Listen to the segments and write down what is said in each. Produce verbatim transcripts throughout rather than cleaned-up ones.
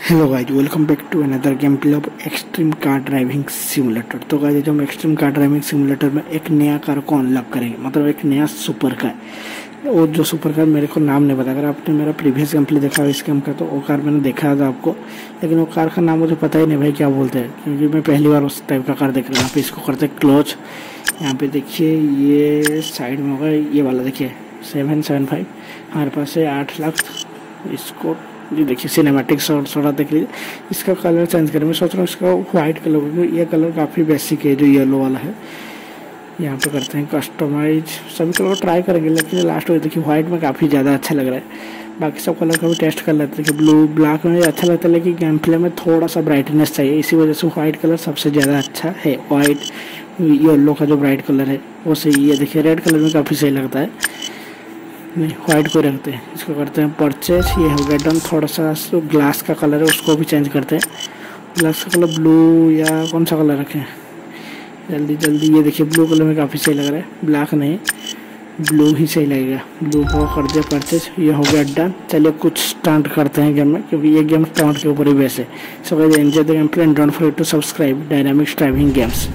Hello guys, welcome back to another game play of extreme car driving simulator. तो guys जो हम extreme car driving simulator में एक नया कार को अनलॉक करेंगे, मतलब एक नया सुपर कार। वो जो सुपर कार मेरे को नाम नहीं पता। अगर आपने मेरा प्रीवियस गेम प्ले देखा इस गेम का तो वो कार मैंने देखा था आपको, लेकिन वो कार का नाम मुझे पता ही नहीं भाई क्या बोलते हैं, क्योंकि मैं पहली बार उस टाइप का कार देख रहा हूँ। यहाँ पे इसको करते क्लोज। यहाँ पे देखिए ये साइड में होगा ये वाला, देखिए सेवन सेवन फाइव हमारे पास है आठ लाख। इसको ये देखिए सिनेमैटिक शॉट थोड़ा देख लीजिए। इसका कलर चेंज करें, मैं सोच रहा हूँ इसका व्हाइट कलर, क्योंकि ये कलर काफ़ी बेसिक है जो येलो वाला है। यहाँ पे करते हैं कस्टमाइज, सभी कलर को ट्राई करेंगे, लेकिन लास्ट में देखिए व्हाइट में काफ़ी ज़्यादा अच्छा लग रहा है। बाकी सब कलर का भी टेस्ट कर लेते हैं कि ब्लू ब्लैक में अच्छा लगता है, लेकिन गेम प्ले में थोड़ा सा ब्राइटनेस चाहिए, इसी वजह से व्हाइट कलर सबसे ज़्यादा अच्छा है। व्हाइट येलो का जो ब्राइट कलर है वो सही है। देखिए रेड कलर में काफ़ी सही लगता है, नहीं व्हाइट को रखते हैं। इसको करते हैं परचेज, ये हो गया डन। थोड़ा सा जो ग्लास का कलर है उसको भी चेंज करते हैं। ग्लास का कलर ब्लू या कौन सा कलर रखें जल्दी जल्दी। ये देखिए ब्लू कलर में काफ़ी सही लग रहा है, ब्लैक नहीं ब्लू ही सही लगेगा। ब्लू को कर दिया परचेज, ये हो गया डन। चलिए कुछ स्टंट करते हैं गेम में, क्योंकि ये गेम स्टंट के ऊपर ही बेस है। So guys enjoy the game play and don't forget to subscribe dynamics driving games.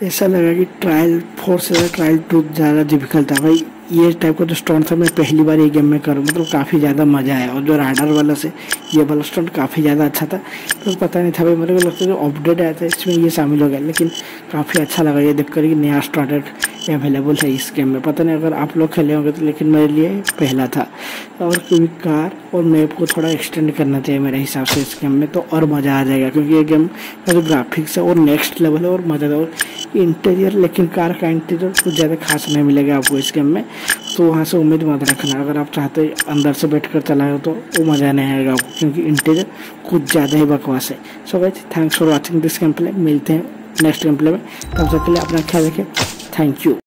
ऐसा लगा कि ट्रायल फोर से ज़्यादा ट्रायल टू ज़्यादा डिफिकल्ट था भाई। ये टाइप का जो स्टंट था मैं पहली बार ये गेम में करूँ, मतलब काफ़ी ज़्यादा मज़ा आया। और जो राइडर वाला से ये वाला स्टंट काफ़ी ज़्यादा अच्छा था, तो पता नहीं था भाई, मेरे को लगता है जो अपडेट आया था इसमें ये शामिल हो गया, लेकिन काफ़ी अच्छा लगा ये देखकर कि नया स्टार्टेड अवेलेबल है इस गेम में। पता नहीं अगर आप लोग खेले होंगे तो, लेकिन मेरे लिए पहला था। और क्योंकि कार और मैप को थोड़ा एक्सटेंड करना चाहिए मेरे हिसाब से इस गेम में, तो और मज़ा आ जाएगा, क्योंकि ये गेम का जो ग्राफिक्स है और नेक्स्ट लेवल है और मज़ा है। और इंटीरियर, लेकिन कार का इंटीरियर कुछ ज़्यादा खास नहीं मिलेगा आपको इस गेम में, तो वहाँ से उम्मीद मत रखना। अगर आप चाहते अंदर से बैठ कर चलाए तो वो मज़ा नहीं आएगा आपको, क्योंकि इंटीरियर कुछ ज़्यादा ही बकवास है। So guys, thanks for watching this game play. मिलते हैं नेक्स्ट गेम प्ले में, तब तक के लिए अपना ख्याल रखें। Thank you.